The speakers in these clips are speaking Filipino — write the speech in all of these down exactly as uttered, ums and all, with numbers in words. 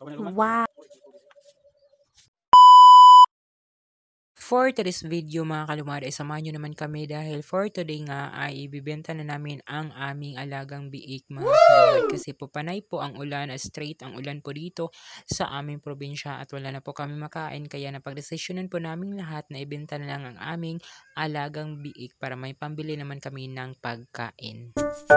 Wow! For today's video mga kalumari, samahan nyo naman kami dahil for today nga ay ibibenta na namin ang aming alagang biik mga kalumari. Kasi po panay po ang ulan, straight ang ulan po dito sa aming probinsya at wala na po kami makain. Kaya napag-desisyonan po namin lahat na ibenta na lang ang aming alagang biik para may pambili naman kami ng pagkain.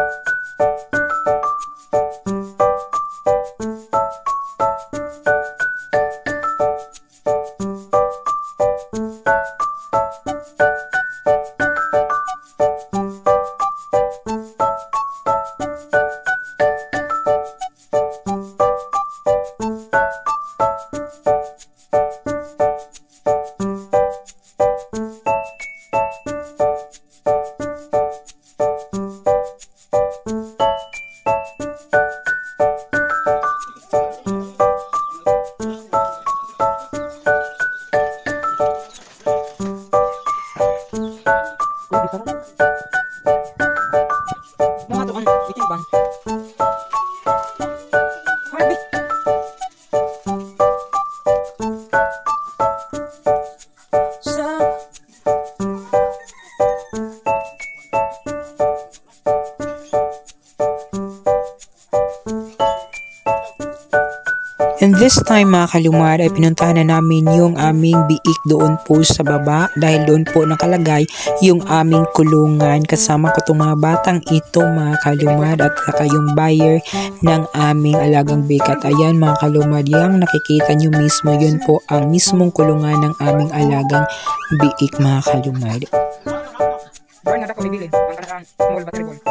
And this time mga kalumar ay pinuntahan na namin yung aming biik doon po sa baba dahil doon po nakalagay yung aming kulungan. Kasama ko itong mga batang ito mga kalumar at saka yung buyer ng aming alagang biik. At ayan mga kalumar, yung nakikita nyo mismo yun po ang mismong kulungan ng aming alagang biik mga kalumar. Brand na ako bibili, ang kanang small battery ball.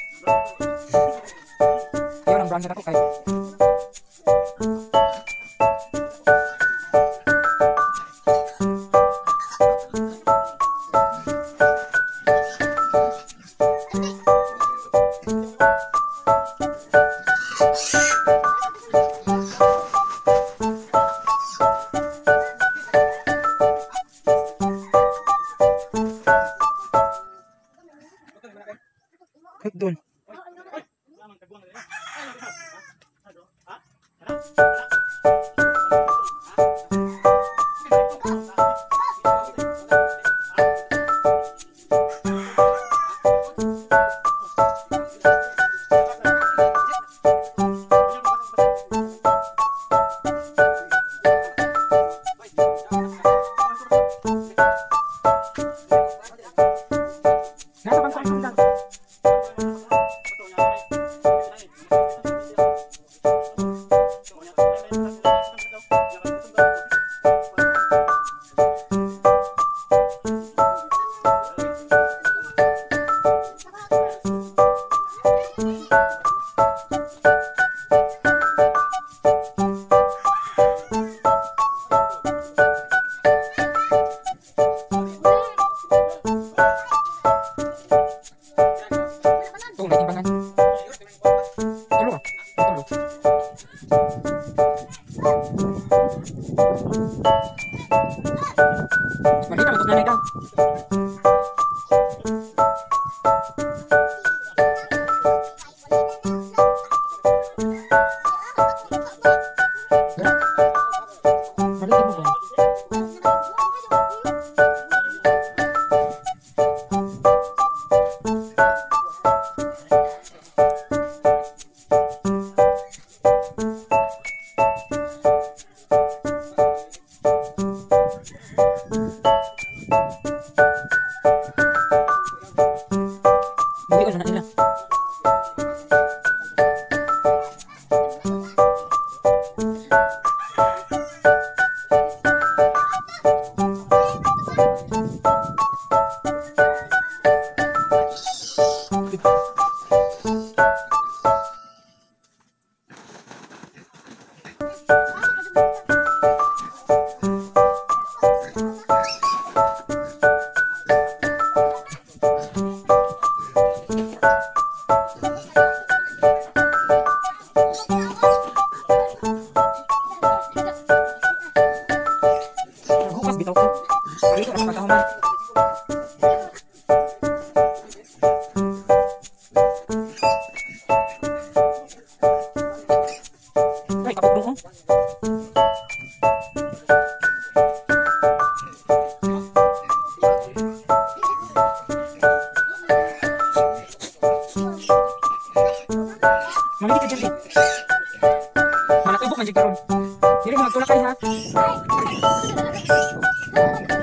Yun ang brand na ako kay doon. Ay, kapag doon. oh. Mamili ka dyan, eh. Manatubok man dyan karon. Dili mo magtulak kayo, ha?